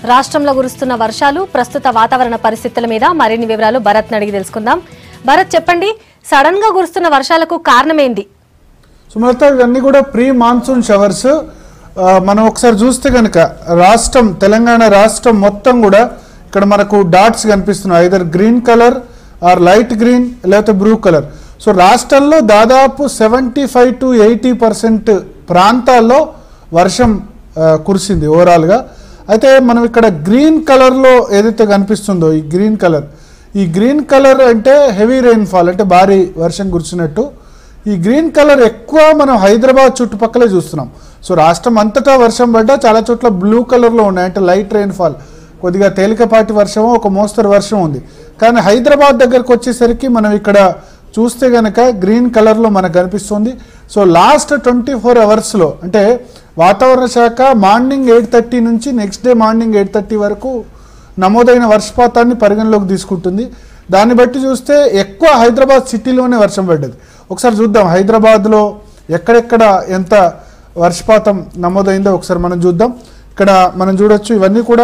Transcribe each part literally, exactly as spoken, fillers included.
రాష్ట్రంలో కురుస్తున్న వర్షాలు ప్రస్తుత వాతావరణ పరిస్థితుల మీద మరిన్ని వివరాలు భరత్ అడిగి తెలుసుకుందాం. భరత్ చెప్పండి, సడన్ గా కురుస్తున్న వర్షాలకు కారణం ఏంది? సుమలత, ఇవన్నీ కూడా ప్రీ మాన్సూన్ షవర్స్. మనం ఒకసారి చూస్తే కనుక రాష్ట్రం తెలంగాణ రాష్ట్రం మొత్తం కూడా ఇక్కడ మనకు డాట్స్ కనిపిస్తున్నాయి, either green colour or light green లేకపోతే బ్లూ కలర్. సో రాష్ట్రంలో దాదాపు seventy five to eighty percent ప్రాంతాల్లో వర్షం కురిసింది ఓవరాల్గా. అయితే మనం ఇక్కడ గ్రీన్ కలర్లో ఏదైతే కనిపిస్తుందో ఈ గ్రీన్ కలర్ ఈ గ్రీన్ కలర్ అంటే హెవీ రెయిన్ఫాల్, అంటే భారీ వర్షం కురిసినట్టు. ఈ గ్రీన్ కలర్ ఎక్కువ మనం హైదరాబాద్ చుట్టుపక్కలే చూస్తున్నాం. సో రాష్ట్రం అంతటా వర్షం పడ్డా చాలా చోట్ల బ్లూ కలర్లో ఉన్నాయి, అంటే లైట్ రెయిన్ఫాల్, కొద్దిగా తేలికపాటి వర్షము, ఒక మోస్తరు వర్షం ఉంది. కానీ హైదరాబాద్ దగ్గరకు వచ్చేసరికి మనం ఇక్కడ చూస్తే కనుక గ్రీన్ కలర్లో మనకు కనిపిస్తుంది. సో లాస్ట్ ట్వంటీ ఫోర్ అవర్స్లో అంటే వాతావరణ శాఖ మార్నింగ్ ఎయిట్ థర్టీ నుంచి next day morning eight thirty వరకు నమోదైన వర్షపాతాన్ని పరిగణలోకి తీసుకుంటుంది. దాన్ని బట్టి చూస్తే ఎక్కువ హైదరాబాద్ సిటీలోనే వర్షం పడ్డది. ఒకసారి చూద్దాం హైదరాబాద్లో ఎక్కడెక్కడ ఎంత వర్షపాతం నమోదైందో ఒకసారి మనం చూద్దాం. ఇక్కడ మనం చూడొచ్చు, ఇవన్నీ కూడా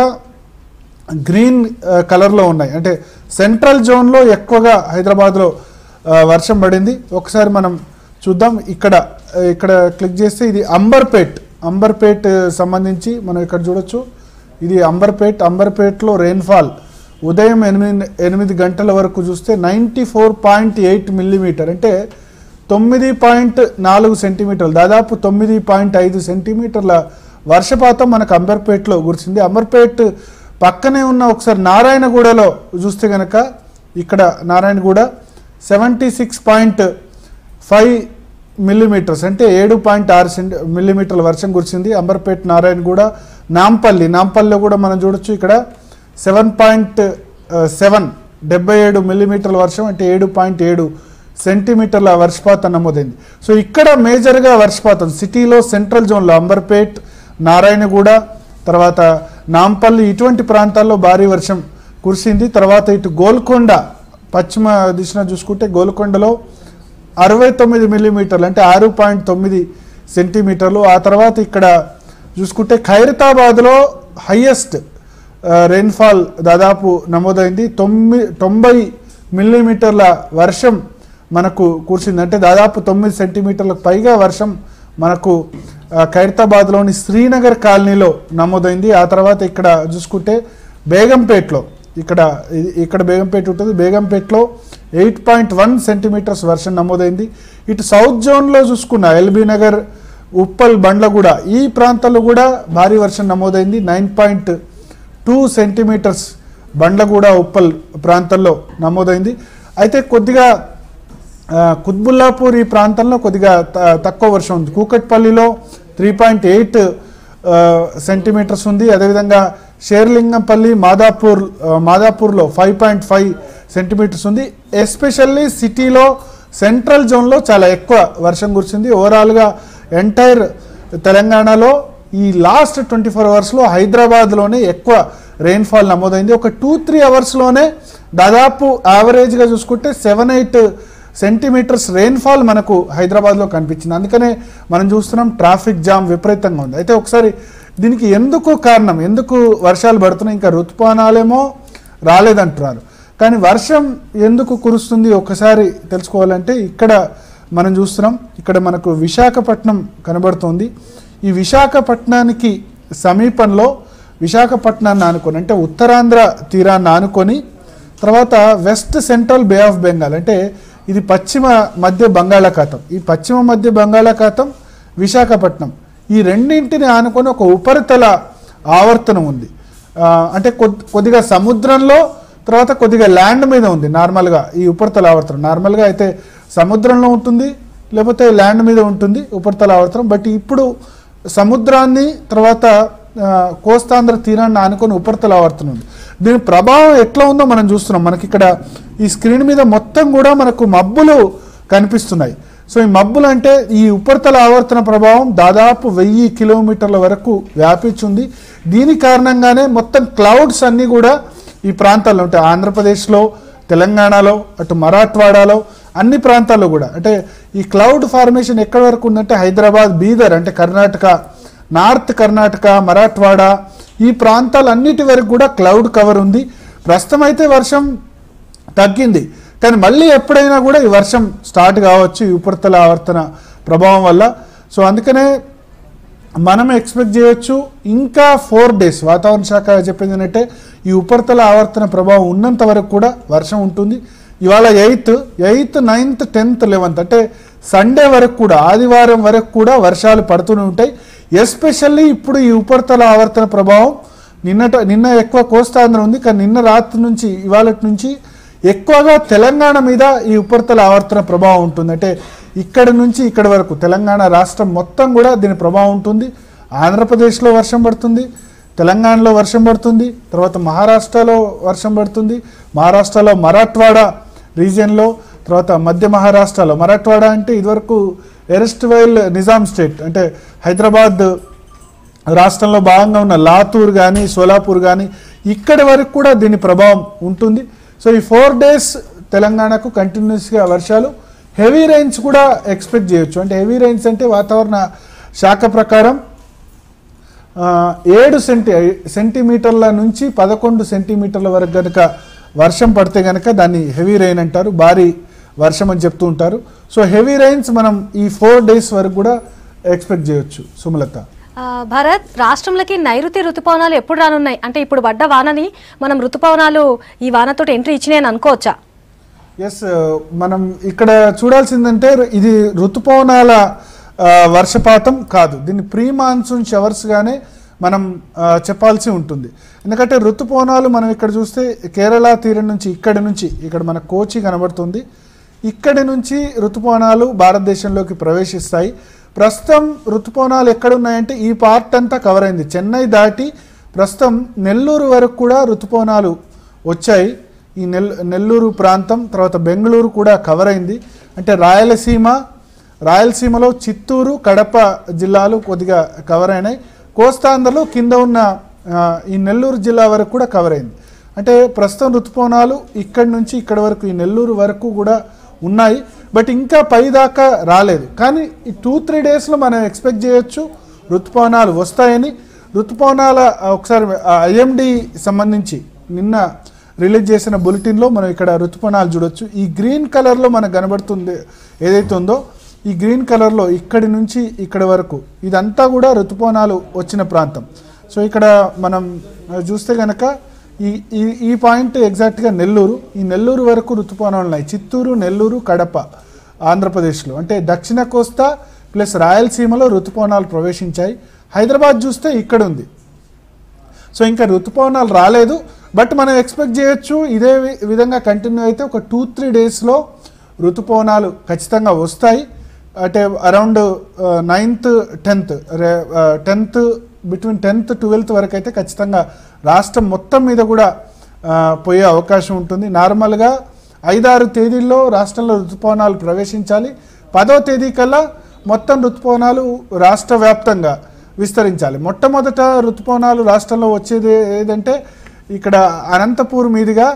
గ్రీన్ కలర్లో ఉన్నాయి, అంటే సెంట్రల్ జోన్లో ఎక్కువగా హైదరాబాద్లో వర్షం పడింది. ఒకసారి మనం చూద్దాం. ఇక్కడ ఇక్కడ క్లిక్ చేస్తే ఇది అంబర్పేట్ అంబర్పేట్ సంబంధించి మనం ఇక్కడ చూడొచ్చు. ఇది అంబర్పేట్ అంబర్పేట్లో రెయిన్ఫాల్ ఉదయం ఎనిమిది ఎనిమిది గంటల వరకు చూస్తే ninety four point eight millimetre, అంటే తొమ్మిది పాయింట్ నాలుగు సెంటీమీటర్లు, దాదాపు తొమ్మిది పాయింట్ ఐదు సెంటీమీటర్ల వర్షపాతం మనకు అంబర్పేట్లో కురిసింది. అంబర్పేట్ పక్కనే ఉన్న ఒకసారి నారాయణగూడలో చూస్తే కనుక ఇక్కడ Narayanguda seventy six point five millimetres, అంటే ఏడు పాయింట్ ఆరు సెంటి మిల్లీమీటర్ల వర్షం కురిసింది. అంబర్పేట్, నారాయణగూడ, నాంపల్లి నాంపల్లిలో కూడా మనం చూడొచ్చు ఇక్కడ సెవెన్ పాయింట్ సెవెన్ డెబ్బై ఏడు మిల్లీమీటర్ల వర్షం, అంటే ఏడు పాయింట్ ఏడు సెంటీమీటర్ల వర్షపాతం నమోదైంది. సో ఇక్కడ మేజర్గా వర్షపాతం సిటీలో సెంట్రల్ జోన్లో అంబర్పేట్, నారాయణగూడ, తర్వాత నాంపల్లి ఇటువంటి ప్రాంతాల్లో భారీ వర్షం కురిసింది. తర్వాత ఇటు గోల్కొండ పశ్చిమ దిశన చూసుకుంటే గోల్కొండలో అరవై తొమ్మిది మిల్లీమీటర్లు, అంటే ఆరు పాయింట్ తొమ్మిది సెంటీమీటర్లు. ఆ తర్వాత ఇక్కడ చూసుకుంటే ఖైరతాబాద్లో హయ్యెస్ట్ రెయిన్ఫాల్ దాదాపు నమోదైంది, తొమ్మిది తొంభై మిల్లీమీటర్ల వర్షం మనకు కురిసింది, అంటే దాదాపు తొమ్మిది సెంటీమీటర్లకు పైగా వర్షం మనకు ఖైరతాబాద్లోని శ్రీనగర్ కాలనీలో నమోదైంది. ఆ తర్వాత ఇక్కడ చూసుకుంటే బేగంపేట్లో ఇక్కడ ఇక్కడ బేగంపేట ఉంటుంది, బేగంపేట్లో ఎయిట్ పాయింట్ వన్ సెంటీమీటర్స్ వర్షం నమోదైంది. ఇటు సౌత్ జోన్లో చూసుకున్న ఎల్బీ నగర్, ఉప్పల్, బండ్లగూడ ఈ ప్రాంతాల్లో కూడా భారీ వర్షం నమోదైంది, nine point two centimetres Bandlaguda, Uppal ప్రాంతాల్లో నమోదైంది. అయితే కొద్దిగా కుత్బుల్లాపూర్ ఈ ప్రాంతంలో కొద్దిగా తక్కువ వర్షం ఉంది. కూకట్పల్లిలో త్రీ పాయింట్ ఎయిట్ సెంటీమీటర్స్ ఉంది. అదేవిధంగా షేర్లింగంపల్లి, మాదాపూర్ మాదాపూర్లో ఫైవ్ పాయింట్ ఫైవ్ సెంటీమీటర్స్ ఉంది. ఎస్పెషల్లీ సిటీలో సెంట్రల్ జోన్లో చాలా ఎక్కువ వర్షం కురిసింది. ఓవరాల్గా ఎంటైర్ తెలంగాణలో ఈ లాస్ట్ ట్వంటీ ఫోర్ అవర్స్లో హైదరాబాద్లోనే ఎక్కువ రెయిన్ఫాల్ నమోదైంది. ఒక టూ త్రీ అవర్స్లోనే దాదాపు యావరేజ్గా చూసుకుంటే సెవెన్ ఎయిట్ సెంటీమీటర్స్ రెయిన్ఫాల్ మనకు హైదరాబాద్లో కనిపించింది. అందుకనే మనం చూస్తున్నాం ట్రాఫిక్ జామ్ విపరీతంగా ఉంది. అయితే ఒకసారి దీనికి ఎందుకు కారణం, ఎందుకు వర్షాలు పడుతున్నాయి, ఇంకా ఋతుపవనాలేమో రాలేదంటున్నారు, కానీ వర్షం ఎందుకు కురుస్తుంది ఒకసారి తెలుసుకోవాలంటే ఇక్కడ మనం చూస్తున్నాం, ఇక్కడ మనకు విశాఖపట్నం కనబడుతుంది. ఈ విశాఖపట్నానికి సమీపంలో విశాఖపట్నాన్ని ఆనుకొని, అంటే ఉత్తరాంధ్ర తీరాన్ని ఆనుకొని, తర్వాత west central bay of Bengal, అంటే ఇది పశ్చిమ మధ్య బంగాళాఖాతం, ఈ పశ్చిమ మధ్య బంగాళాఖాతం, విశాఖపట్నం ఈ రెండింటిని ఆనుకొని ఒక ఉపరితల ఆవర్తనం ఉంది. అంటే కొద్దిగా సముద్రంలో, తర్వాత కొద్దిగా ల్యాండ్ మీద ఉంది. నార్మల్గా ఈ ఉపరితల ఆవర్తనం నార్మల్గా అయితే సముద్రంలో ఉంటుంది, లేకపోతే ల్యాండ్ మీద ఉంటుంది ఉపరితల ఆవర్తనం. బట్ ఇప్పుడు సముద్రాన్ని తర్వాత కోస్తాంధ్ర తీరాన్ని ఆనుకొని ఉపరితల ఆవర్తనం ఉంది. దీని ప్రభావం ఎట్లా ఉందో మనం చూస్తున్నాం. మనకి ఇక్కడ ఈ స్క్రీన్ మీద మొత్తం కూడా మనకు మబ్బులు కనిపిస్తున్నాయి. సో ఈ మబ్బులు అంటే ఈ ఉపరితల ఆవర్తన ప్రభావం దాదాపు వెయ్యి కిలోమీటర్ల వరకు వ్యాపించింది. దీని కారణంగానే మొత్తం క్లౌడ్స్ అన్నీ కూడా ఈ ప్రాంతాల్లో ఉంటాయి. ఆంధ్రప్రదేశ్లో, తెలంగాణలో, అటు మరాఠ్వాడాలో అన్ని ప్రాంతాల్లో కూడా, అంటే ఈ క్లౌడ్ ఫార్మేషన్ ఎక్కడి వరకు ఉందంటే హైదరాబాద్, బీదర్ అంటే కర్ణాటక, నార్త్ కర్ణాటక, మరాఠ్వాడా ఈ ప్రాంతాలన్నిటి వరకు కూడా క్లౌడ్ కవర్ ఉంది. ప్రస్తుతం అయితే వర్షం తగ్గింది, కానీ మళ్ళీ ఎప్పుడైనా కూడా ఈ వర్షం స్టార్ట్ కావచ్చు ఈ ఉపరితల ఆవర్తన ప్రభావం వల్ల. సో అందుకనే మనం ఎక్స్పెక్ట్ చేయొచ్చు ఇంకా ఫోర్ డేస్ వాతావరణ శాఖ చెప్పింది ఏంటంటే ఈ ఉపరితల ఆవర్తన ప్రభావం ఉన్నంత వరకు కూడా వర్షం ఉంటుంది. ఇవాళ eighth eighth ninth tenth eleventh అంటే సండే వరకు కూడా, ఆదివారం వరకు కూడా వర్షాలు పడుతూనే ఉంటాయి. ఎస్పెషల్లీ ఇప్పుడు ఈ ఉపరితల ఆవర్తన ప్రభావం నిన్నట నిన్న ఎక్కువ కోస్తాంధ్ర ఉంది, కానీ నిన్న రాత్రి నుంచి ఇవాళ నుంచి ఎక్కువగా తెలంగాణ మీద ఈ ఉపరితల ఆవర్తన ప్రభావం ఉంటుంది. అంటే ఇక్కడ నుంచి ఇక్కడ వరకు తెలంగాణ రాష్ట్రం మొత్తం కూడా దీని ప్రభావం ఉంటుంది. ఆంధ్రప్రదేశ్లో వర్షం పడుతుంది, తెలంగాణలో వర్షం పడుతుంది, తర్వాత మహారాష్ట్రలో వర్షం పడుతుంది. మహారాష్ట్రలో మరాఠ్వాడా రీజియన్లో, తర్వాత మధ్య మహారాష్ట్రలో మరాఠ్వాడా అంటే ఇదివరకు ఎరెస్ట్వైల్ నిజాం స్టేట్ అంటే హైదరాబాద్ రాష్ట్రంలో భాగంగా ఉన్న లాతూర్ కానీ సోలాపూర్ కానీ ఇక్కడి వరకు కూడా దీని ప్రభావం ఉంటుంది. సో ఈ ఫోర్ డేస్ తెలంగాణకు కంటిన్యూస్గా వర్షాలు, హెవీ రైన్స్ కూడా ఎక్స్పెక్ట్ చేయొచ్చు. అంటే హెవీ రైన్స్ అంటే వాతావరణ శాఖ ప్రకారం ఏడు సెంటీ సెంటీమీటర్ల నుంచి పదకొండు సెంటీమీటర్ల వరకు కనుక వర్షం పడితే కనుక దాన్ని హెవీ రైన్ అంటారు, భారీ వర్షం అని చెప్తూ ఉంటారు. సో హెవీ రైన్స్ మనం ఈ ఫోర్ డేస్ వరకు కూడా ఎక్స్పెక్ట్ చేయొచ్చు. సుమలత, భరత్, రాష్ట్రంలోకి నైరుతి ఋతుపవనాలు ఎప్పుడు రానున్నాయి? అంటే ఇప్పుడు పడ్డ వానని మనం ఋతుపవనాలు ఈ వానతో ఎంట్రీ ఇచ్చినాయని అనుకోవచ్చా? ఎస్, మనం ఇక్కడ చూడాల్సిందంటే ఇది ఋతుపవనాల వర్షపాతం కాదు, దీన్ని ప్రీ మాన్సూన్ షవర్స్గానే మనం చెప్పాల్సి ఉంటుంది. ఎందుకంటే ఋతుపవనాలు మనం ఇక్కడ చూస్తే కేరళ తీరం నుంచి ఇక్కడి నుంచి ఇక్కడ మన కోచి కనబడుతుంది, ఇక్కడి నుంచి ఋతుపవనాలు భారతదేశంలోకి ప్రవేశిస్తాయి. ప్రస్తుతం ఋతుపవనాలు ఎక్కడున్నాయంటే ఈ పార్ట్ అంతా కవర్ అయింది. చెన్నై దాటి ప్రస్తుతం నెల్లూరు వరకు కూడా ఋతుపవనాలు వచ్చాయి. ఈ నెల్ నెల్లూరు ప్రాంతం తర్వాత బెంగళూరు కూడా కవర్ అయింది. అంటే రాయలసీమ రాయలసీమలో చిత్తూరు కడప జిల్లాలు కొద్దిగా కవర్ అయినాయి. కోస్తాంధ్రలో కింద ఉన్న ఈ నెల్లూరు జిల్లా వరకు కూడా కవర్ అయింది. అంటే ప్రస్తుతం ఋతుపవనాలు ఇక్కడి నుంచి ఇక్కడ వరకు ఈ నెల్లూరు వరకు కూడా ఉన్నాయి, బట్ ఇంకా పై దాకా రాలేదు. కానీ ఈ టూ త్రీ డేస్లో మనం ఎక్స్పెక్ట్ చేయొచ్చు ఋతుపవనాలు వస్తాయని. ఋతుపవనాల ఒకసారి ఐఎండి సంబంధించి నిన్న రిలీజ్ చేసిన బులెటిన్లో మనం ఇక్కడ ఋతుపవనాలు చూడొచ్చు. ఈ గ్రీన్ కలర్లో మనకు కనబడుతుంది ఏదైతే ఉందో, ఈ గ్రీన్ కలర్లో ఇక్కడి నుంచి ఇక్కడి వరకు ఇదంతా కూడా ఋతుపవనాలు వచ్చిన ప్రాంతం. సో ఇక్కడ మనం చూస్తే కనుక ఈ ఈ ఈ పాయింట్ ఎగ్జాక్ట్గా నెల్లూరు, ఈ నెల్లూరు వరకు ఋతుపవనాలు ఉన్నాయి. చిత్తూరు, నెల్లూరు, కడప ఆంధ్రప్రదేశ్లో అంటే దక్షిణ కోస్తా ప్లస్ రాయలసీమలో ఋతుపవనాలు ప్రవేశించాయి. హైదరాబాద్ చూస్తే ఇక్కడ ఉంది. సో ఇంకా ఋతుపవనాలు రాలేదు, బట్ మనం ఎక్స్పెక్ట్ చేయొచ్చు ఇదే విధంగా కంటిన్యూ అయితే ఒక టూ త్రీ డేస్లో ఋతుపవనాలు ఖచ్చితంగా వస్తాయి. అంటే around ninth tenth tenth between tenth twelfth వరకు అయితే ఖచ్చితంగా రాష్ట్రం మొత్తం మీద కూడా పోయే అవకాశం ఉంటుంది. నార్మల్గా ఐదారు తేదీల్లో రాష్ట్రంలో ఋతుపవనాలు ప్రవేశించాలి. పదో తేదీ కల్లా మొత్తం ఋతుపవనాలు రాష్ట్ర వ్యాప్తంగా విస్తరించాలి. మొట్టమొదట ఋతుపవనాలు రాష్ట్రంలో వచ్చేది ఏదంటే ఇక్కడ అనంతపూర్ మీదుగా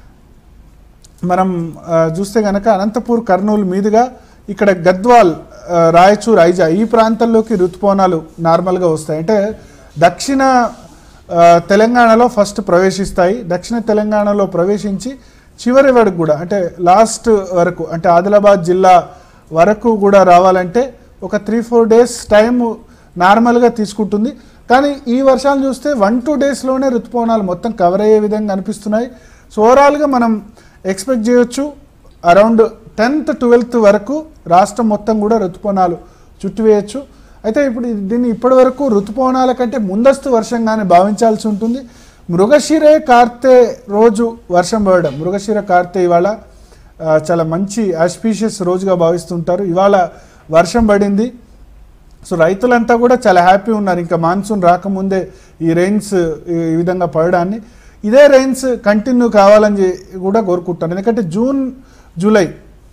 మనం చూస్తే కనుక అనంతపూర్ కర్నూలు మీదుగా ఇక్కడ గద్వాల్, రాయచూర్, ఐజా ఈ ప్రాంతాల్లోకి ఋతుపవనాలు నార్మల్గా వస్తాయి. అంటే దక్షిణ తెలంగాణలో ఫస్ట్ ప్రవేశిస్తాయి. దక్షిణ తెలంగాణలో ప్రవేశించి చివరి వరకు కూడా అంటే లాస్ట్ వరకు అంటే ఆదిలాబాద్ జిల్లా వరకు కూడా రావాలంటే ఒక త్రీ ఫోర్ డేస్ టైం నార్మల్గా తీసుకుంటుంది. కానీ ఈ వర్షాలు చూస్తే వన్ టూ డేస్లోనే ఋతుపవనాలు మొత్తం కవర్ అయ్యే విధంగా అనిపిస్తున్నాయి. సో ఓవరాల్గా మనం ఎక్స్పెక్ట్ చేయొచ్చు అరౌండ్ టెన్త్ ట్వెల్త్ వరకు రాష్ట్రం మొత్తం కూడా ఋతుపవనాలు చుట్టివేయచ్చు. అయితే ఇప్పుడు దీన్ని ఇప్పటి వరకు ఋతుపవనాల కంటే ముందస్తు వర్షంగానే భావించాల్సి ఉంటుంది. మృగశిరే కార్తె రోజు వర్షం పడడం, మృగశిర కార్తె ఇవాళ చాలా మంచి ఆస్పీషియస్ రోజుగా భావిస్తుంటారు. ఇవాళ వర్షం పడింది. సో రైతులంతా కూడా చాలా హ్యాపీ ఉన్నారు. ఇంకా మాన్సూన్ రాకముందే ఈ రెయిన్స్ ఈ విధంగా పడడాన్ని, ఇదే రెయిన్స్ కంటిన్యూ కావాలని కూడా కోరుకుంటారు. ఎందుకంటే జూన్ జూలై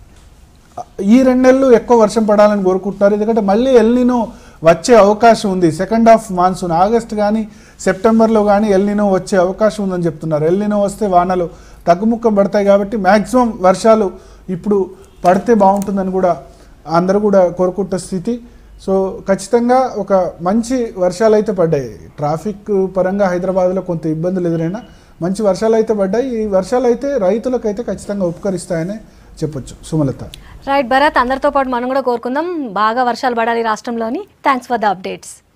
ఈ రెండు నెలలు ఎక్కువ వర్షం పడాలని కోరుకుంటున్నారు. ఎందుకంటే మళ్ళీ ఎల్నినో వచ్చే అవకాశం ఉంది. సెకండ్ హాఫ్ మాన్సూన్ ఆగస్ట్ కానీ సెప్టెంబర్లో కానీ ఎల్నినో వచ్చే అవకాశం ఉందని చెప్తున్నారు. ఎల్నినో వస్తే వానలు తగ్గుముఖం పడతాయి కాబట్టి మ్యాక్సిమం వర్షాలు ఇప్పుడు పడితే బాగుంటుందని కూడా అందరూ కూడా కోరుకుంటున్న స్థితి. సో ఖచ్చితంగా ఒక మంచి వర్షాలు అయితే పడ్డాయి. ట్రాఫిక్ పరంగా హైదరాబాద్లో కొంత ఇబ్బందులు ఎదురైనా మంచి వర్షాలు అయితే పడ్డాయి. ఈ వర్షాలు అయితే రైతులకైతే ఖచ్చితంగా ఉపకరిస్తాయని చెప్పొచ్చు. సుమలత. రైట్ భరత్, అందరితో పాటు మనం కూడా కోరుకుందాం బాగా వర్షాలు పడాలి రాష్ట్రంలోని. Thanks for the updates.